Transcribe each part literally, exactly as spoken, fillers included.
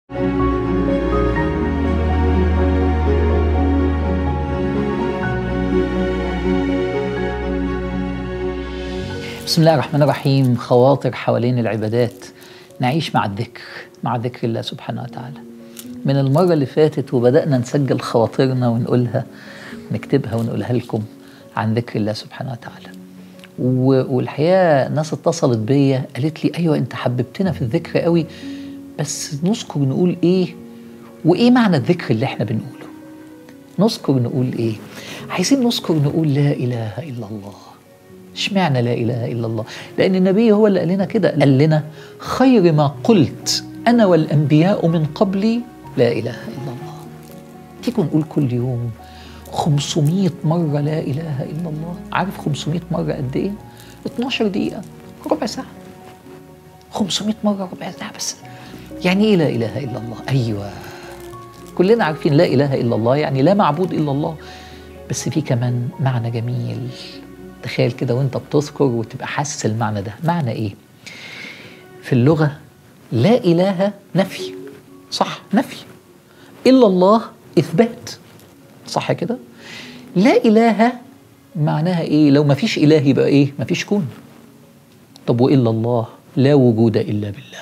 بسم الله الرحمن الرحيم. خواطر حوالين العبادات، نعيش مع الذكر، مع ذكر الله سبحانه وتعالى. من المرة اللي فاتت وبدأنا نسجل خواطرنا ونقولها ونكتبها ونقولها لكم عن ذكر الله سبحانه وتعالى. والحقيقة ناس اتصلت بيا قالت لي أيوة أنت حببتنا في الذكر قوي، بس نذكر نقول إيه وإيه معنى الذكر اللي احنا بنقوله. نذكر نقول إيه؟ عايزين نذكر نقول لا إله إلا الله. اشمعنى لا إله إلا الله؟ لأن النبي هو اللي قال لنا كده، قال لنا خير ما قلت أنا والأنبياء من قبلي لا إله إلا الله. تيجوا نقول كل يوم خمسمائة مرة لا إله إلا الله. عارف خمسمائة مرة قد إيه؟ اتناشر دقيقة، ربع ساعة. خمسمائة مرة ربع ساعة بس. يعني إيه لا إله إلا الله؟ أيوة، كلنا عارفين لا إله إلا الله يعني لا معبود إلا الله، بس في كمان معنى جميل. تخيل كده وانت بتذكر وتبقى حاسس المعنى ده. معنى ايه؟ في اللغة لا إله نفي، صح؟ نفي. إلا الله إثبات، صح كده؟ لا إله معناها ايه؟ لو ما فيش إله يبقى ايه؟ ما فيش كون. طب وإلا الله لا وجود إلا بالله.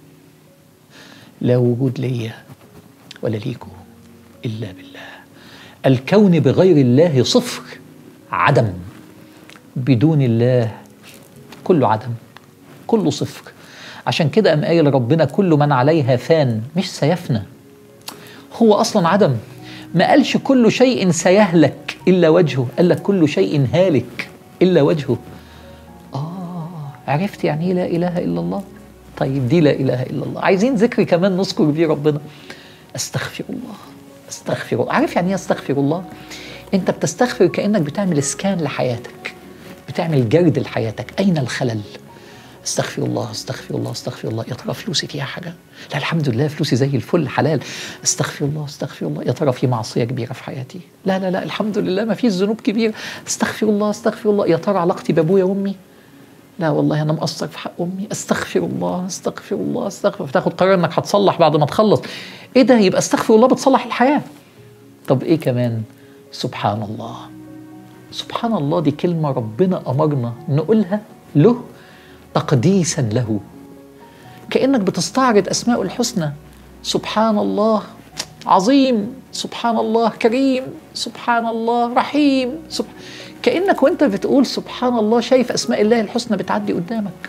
لا وجود ليا ولا ليكو إلا بالله. الكون بغير الله صفر، عدم. بدون الله كله عدم، كله صفر. عشان كده قام قايل ربنا كل من عليها فان، مش سيفنى. هو أصلا عدم. ما قالش كل شيء سيهلك إلا وجهه، قال لك كل شيء هالك إلا وجهه. آه، عرفت يعني إيه لا إله إلا الله؟ طيب دي لا إله إلا الله. عايزين ذكر كمان نذكر بيه ربنا. أستغفر الله، أستغفر الله. عارف يعني إيه أستغفر الله؟ أنت بتستغفر كأنك بتعمل اسكان لحياتك، بتعمل جرد لحياتك. أين الخلل؟ استغفر الله، استغفر الله، استغفر الله. يا ترى فلوسي فيها حاجة؟ لا الحمد لله فلوسي زي الفل حلال. استغفر الله، استغفر الله. يا ترى في معصية كبيرة في حياتي؟ لا لا لا الحمد لله ما فيش ذنوب كبيرة. استغفر الله، استغفر الله. يا ترى علاقتي بأبويا وأمي؟ لا والله أنا مقصر في حق أمي. استغفر الله، استغفر الله، استغفر. فتاخد قرار إنك هتصلح بعد ما تخلص. إيه ده؟ يبقى استغفر الله بتصلح الحياة. طب إيه كمان؟ سبحان الله. سبحان الله دي كلمة ربنا أمرنا نقولها له تقديسا له، كأنك بتستعرض أسماء الحسنى. سبحان الله عظيم، سبحان الله كريم، سبحان الله رحيم. سب... كأنك وانت بتقول سبحان الله شايف أسماء الله الحسنى بتعدي قدامك.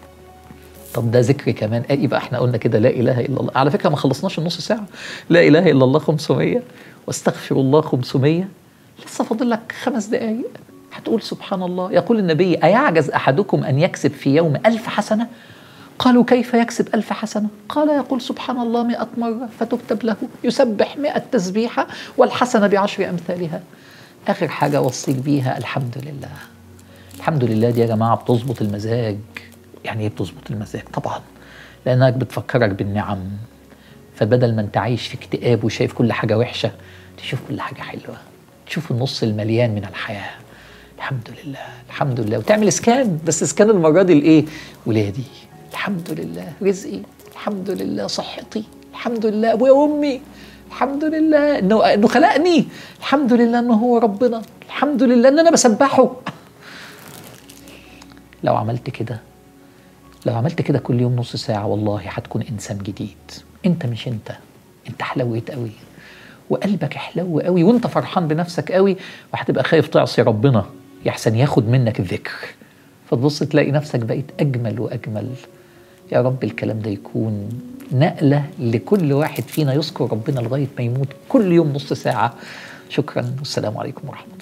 طب ده ذكر كمان. آه يبقى احنا قلنا كده لا إله إلا الله. على فكرة ما خلصناش النص ساعة. لا إله إلا الله خمسمية واستغفر الله خمسمية. لسه فاضل لك خمس دقايق هتقول سبحان الله. يقول النبي أيعجز أحدكم أن يكسب في يوم ألف حسنة؟ قالوا كيف يكسب ألف حسنة؟ قال يقول سبحان الله مئة مرة فتكتب له، يسبح مئة تسبيحة والحسنة بعشر أمثالها. آخر حاجة أوصيك بيها الحمد لله. الحمد لله دي يا جماعة بتظبط المزاج. يعني إيه بتظبط المزاج؟ طبعا لأنك بتفكرك بالنعم، فبدل ما أنت عايش في اكتئاب وشايف كل حاجة وحشة تشوف كل حاجة حلوة، تشوف النص المليان من الحياة. الحمد لله، الحمد لله. وتعمل اسكان، بس اسكان المرة دي لإيه؟ ولادي الحمد لله، رزقي الحمد لله، صحتي الحمد لله، أبويا وأمي الحمد لله إنه إنه خلقني، الحمد لله إنه هو ربنا، الحمد لله إن أنا بسبحه. لو عملت كده، لو عملت كده كل يوم نص ساعة، والله هتكون إنسان جديد. أنت مش أنت، أنت حلويت قوي وقلبك حلو قوي وانت فرحان بنفسك قوي، وهتبقى خايف تعصي ربنا يحسن ياخد منك الذكر، فتبص تلاقي نفسك بقيت أجمل وأجمل. يا رب الكلام ده يكون نقلة لكل واحد فينا يذكر ربنا لغاية ما يموت كل يوم نص ساعة. شكرا والسلام عليكم ورحمة الله.